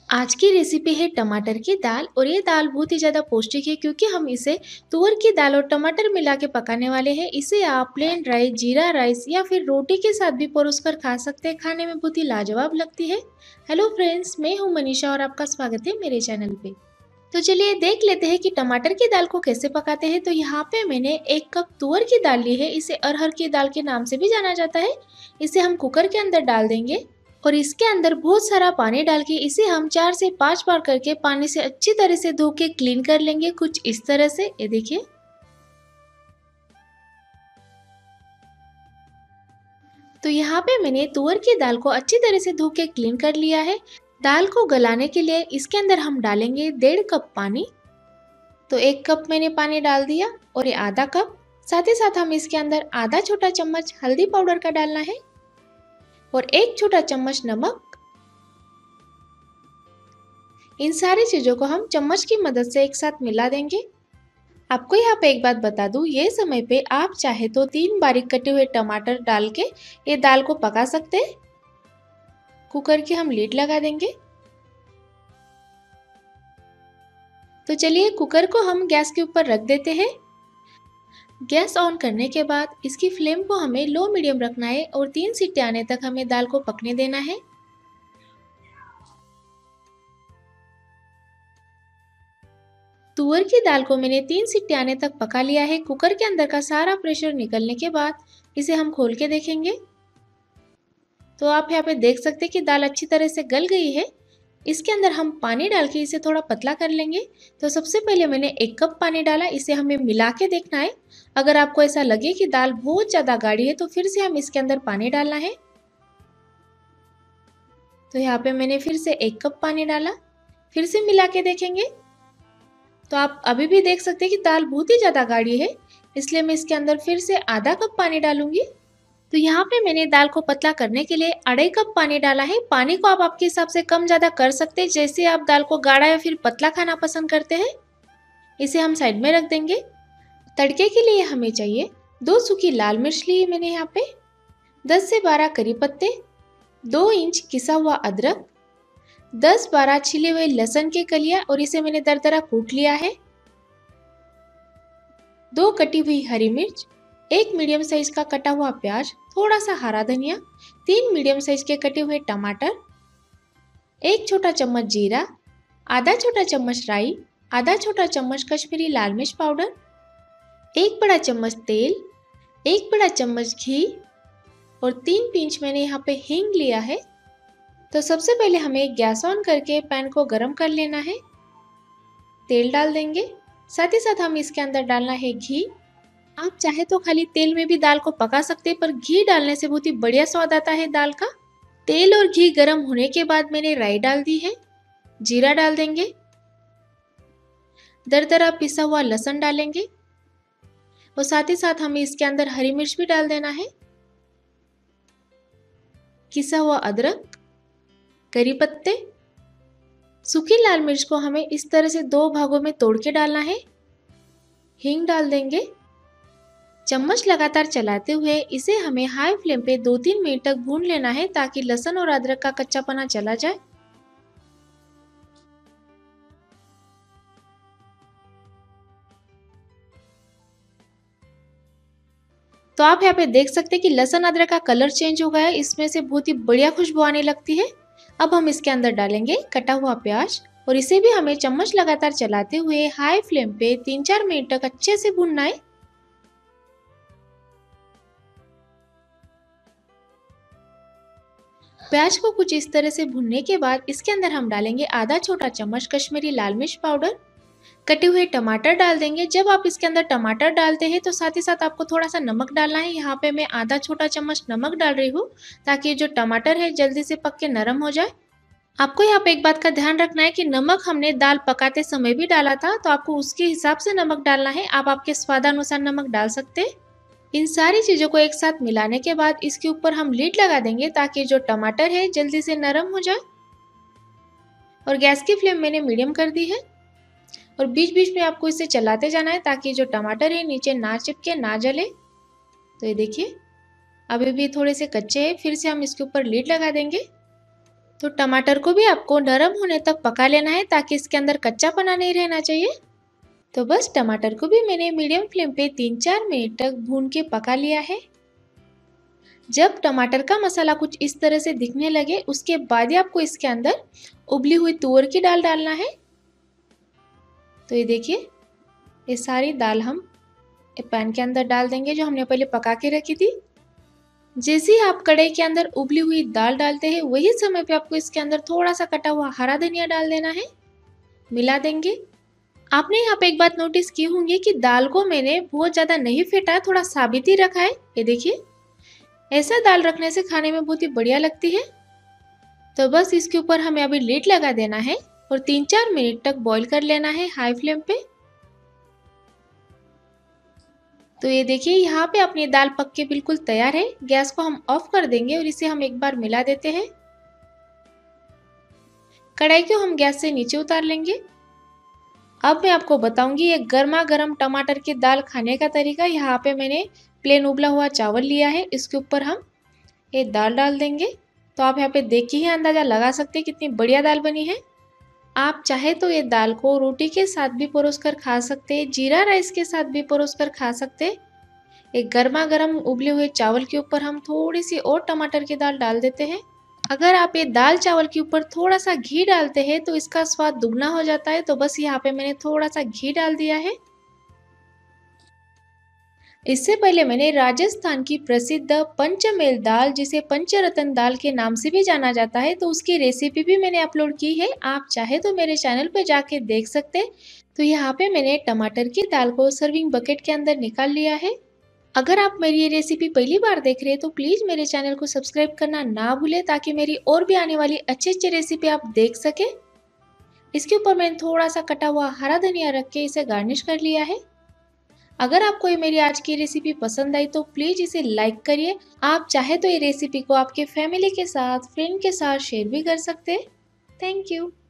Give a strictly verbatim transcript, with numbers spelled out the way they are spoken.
आज की रेसिपी है टमाटर की दाल और ये दाल बहुत ही ज़्यादा पौष्टिक है क्योंकि हम इसे तुअर की दाल और टमाटर मिला के पकाने वाले हैं। इसे आप प्लेन राइस, जीरा राइस या फिर रोटी के साथ भी परोसकर खा सकते हैं। खाने में बहुत ही लाजवाब लगती है। हेलो फ्रेंड्स, मैं हूँ मनीषा और आपका स्वागत है मेरे चैनल पे। तो चलिए देख लेते हैं कि टमाटर की दाल को कैसे पकाते हैं। तो यहाँ पे मैंने एक कप तुअर की दाल ली है। इसे अरहर की दाल के नाम से भी जाना जाता है। इसे हम कुकर के अंदर डाल देंगे और इसके अंदर बहुत सारा पानी डाल के इसे हम चार से पांच बार करके पानी से अच्छी तरह से धो के क्लीन कर लेंगे। कुछ इस तरह से, ये देखिए। तो यहाँ पे मैंने तुअर की दाल को अच्छी तरह से धो के क्लीन कर लिया है। दाल को गलाने के लिए इसके अंदर हम डालेंगे डेढ़ कप पानी। तो एक कप मैंने पानी डाल दिया और ये आधा कप। साथ ही साथ हम इसके अंदर आधा छोटा चम्मच हल्दी पाउडर का डालना है और एक छोटा चम्मच नमक। इन सारी चीज़ों को हम चम्मच की मदद से एक साथ मिला देंगे। आपको यहाँ पे एक बात बता दूँ, ये समय पे आप चाहे तो तीन बारीक कटे हुए टमाटर डाल के ये दाल को पका सकते हैं। कुकर की हम लीड लगा देंगे। तो चलिए कुकर को हम गैस के ऊपर रख देते हैं। गैस ऑन करने के बाद इसकी फ्लेम को हमें लो मीडियम रखना है और तीन सीटी आने तक हमें दाल को पकने देना है। तुअर की दाल को मैंने तीन सीटी आने तक पका लिया है। कुकर के अंदर का सारा प्रेशर निकलने के बाद इसे हम खोल के देखेंगे तो आप यहाँ पे देख सकते हैं कि दाल अच्छी तरह से गल गई है। इसके अंदर हम पानी डाल के इसे थोड़ा पतला कर लेंगे। तो सबसे पहले मैंने एक कप पानी डाला, इसे हमें मिला के देखना है। अगर आपको ऐसा लगे कि दाल बहुत ज़्यादा गाढ़ी है तो फिर से हम इसके अंदर पानी डालना है। तो यहाँ पे मैंने फिर से एक कप पानी डाला, फिर से मिला के देखेंगे। तो आप अभी भी देख सकते हैं कि दाल बहुत ही ज़्यादा गाढ़ी है, इसलिए मैं इसके अंदर फिर से आधा कप पानी डालूंगी। तो यहाँ पे मैंने दाल को पतला करने के लिए अढ़ाई कप पानी डाला है। पानी को आप आपके हिसाब से कम ज़्यादा कर सकते हैं, जैसे आप दाल को गाढ़ा या फिर पतला खाना पसंद करते हैं। इसे हम साइड में रख देंगे। तड़के के लिए हमें चाहिए दो सूखी लाल मिर्च ली है मैंने यहाँ पे, दस से बारह करी पत्ते, दो इंच किसा हुआ अदरक, दस बारह छिले हुए लहसुन के कलियां और इसे मैंने दरदरा कूट लिया है, दो कटी हुई हरी मिर्च, एक मीडियम साइज का कटा हुआ प्याज, थोड़ा सा हरा धनिया, तीन मीडियम साइज के कटे हुए टमाटर, एक छोटा चम्मच जीरा, आधा छोटा चम्मच राई, आधा छोटा चम्मच कश्मीरी लाल मिर्च पाउडर, एक बड़ा चम्मच तेल, एक बड़ा चम्मच घी और तीन पिंच मैंने यहाँ पे हींग लिया है। तो सबसे पहले हमें गैस ऑन करके पैन को गरम कर लेना है। तेल डाल देंगे, साथ ही साथ हम इसके अंदर डालना है घी। आप चाहे तो खाली तेल में भी दाल को पका सकते हैं, पर घी डालने से बहुत ही बढ़िया स्वाद आता है दाल का। तेल और घी गरम होने के बाद मैंने राई डाल दी है, जीरा डाल देंगे, दरदरा पिसा हुआ लहसुन डालेंगे और साथ ही साथ हमें इसके अंदर हरी मिर्च भी डाल देना है, किसा हुआ अदरक, करी पत्ते, सूखी लाल मिर्च को हमें इस तरह से दो भागों में तोड़ के डालना है, हींग डाल देंगे। चम्मच लगातार चलाते हुए इसे हमें हाई फ्लेम पे दो तीन मिनट तक भून लेना है ताकि लहसुन और अदरक का कच्चापना चला जाए। तो आप यहाँ पे देख सकते हैं कि लहसुन अदरक का कलर चेंज हो गया है, इसमें से बहुत ही बढ़िया खुशबू आने लगती है। अब हम इसके अंदर डालेंगे कटा हुआ प्याज और इसे भी हमें चम्मच लगातार चलाते हुए हाई फ्लेम पे तीन चार मिनट तक अच्छे से भूनना है। प्याज को कुछ इस तरह से भूनने के बाद इसके अंदर हम डालेंगे आधा छोटा चम्मच कश्मीरी लाल मिर्च पाउडर, कटे हुए टमाटर डाल देंगे। जब आप इसके अंदर टमाटर डालते हैं तो साथ ही साथ आपको थोड़ा सा नमक डालना है। यहाँ पे मैं आधा छोटा चम्मच नमक डाल रही हूँ ताकि जो टमाटर है जल्दी से पक के नरम हो जाए। आपको यहाँ पे एक बात का ध्यान रखना है कि नमक हमने दाल पकाते समय भी डाला था, तो आपको उसके हिसाब से नमक डालना है। आप आपके स्वादानुसार नमक डाल सकते हैं। इन सारी चीज़ों को एक साथ मिलाने के बाद इसके ऊपर हम लीड लगा देंगे ताकि जो टमाटर है जल्दी से नरम हो जाए। और गैस की फ्लेम मैंने मीडियम कर दी है और बीच बीच में आपको इसे चलाते जाना है ताकि जो टमाटर है नीचे ना चिपके, ना जले। तो ये देखिए अभी भी थोड़े से कच्चे हैं, फिर से हम इसके ऊपर लीड लगा देंगे। तो टमाटर को भी आपको नरम होने तक पका लेना है ताकि इसके अंदर कच्चापना नहीं रहना चाहिए। तो बस टमाटर को भी मैंने मीडियम फ्लेम पे तीन चार मिनट तक भून के पका लिया है। जब टमाटर का मसाला कुछ इस तरह से दिखने लगे उसके बाद ही आपको इसके अंदर उबली हुई तुअर की दाल डालना है। तो ये देखिए, ये सारी दाल हम पैन के अंदर डाल देंगे जो हमने पहले पका के रखी थी। जैसे ही आप कढ़ाई के अंदर उबली हुई दाल डालते हैं वही समय पे आपको इसके अंदर थोड़ा सा कटा हुआ हरा धनिया डाल देना है, मिला देंगे। आपने यहाँ पे एक बात नोटिस की होंगी कि दाल को मैंने बहुत ज़्यादा नहीं फेंटा, थोड़ा साबित ही रखा है। ये देखिए, ऐसा दाल रखने से खाने में बहुत ही बढ़िया लगती है। तो बस इसके ऊपर हमें अभी लिड लगा देना है और तीन चार मिनट तक बॉईल कर लेना है हाई फ्लेम पे। तो ये देखिए, यहाँ पे अपनी दाल पक के बिल्कुल तैयार है। गैस को हम ऑफ कर देंगे और इसे हम एक बार मिला देते हैं। कढ़ाई को हम गैस से नीचे उतार लेंगे। अब मैं आपको बताऊंगी ये गर्मा गर्म टमाटर की दाल खाने का तरीका। यहाँ पे मैंने प्लेन उबला हुआ चावल लिया है, इसके ऊपर हम ये दाल डाल देंगे। तो आप यहाँ पे देख के ही अंदाजा लगा सकते हैं कितनी बढ़िया दाल बनी है। आप चाहे तो ये दाल को रोटी के साथ भी परोस कर खा सकते हैं, जीरा राइस के साथ भी परोस कर खा सकते हैं। एक गर्मा गर्म उबले हुए चावल के ऊपर हम थोड़ी सी और टमाटर की दाल डाल देते हैं। अगर आप ये दाल चावल के ऊपर थोड़ा सा घी डालते हैं तो इसका स्वाद दुगना हो जाता है। तो बस यहाँ पे मैंने थोड़ा सा घी डाल दिया है। इससे पहले मैंने राजस्थान की प्रसिद्ध पंचमेल दाल, जिसे पंचरत्न दाल के नाम से भी जाना जाता है, तो उसकी रेसिपी भी मैंने अपलोड की है। आप चाहे तो मेरे चैनल पे जाके देख सकते हैं। तो यहाँ पे मैंने टमाटर की दाल को सर्विंग बकेट के अंदर निकाल लिया है। अगर आप मेरी ये रेसिपी पहली बार देख रहे हैं तो प्लीज़ मेरे चैनल को सब्सक्राइब करना ना भूलें ताकि मेरी और भी आने वाली अच्छी अच्छी रेसिपी आप देख सकें। इसके ऊपर मैंने थोड़ा सा कटा हुआ हरा धनिया रख के इसे गार्निश कर लिया है। अगर आपको ये मेरी आज की रेसिपी पसंद आई तो प्लीज़ इसे लाइक करिए। आप चाहे तो ये रेसिपी को आपके फैमिली के साथ, फ्रेंड के साथ शेयर भी कर सकते हैं। Thank you.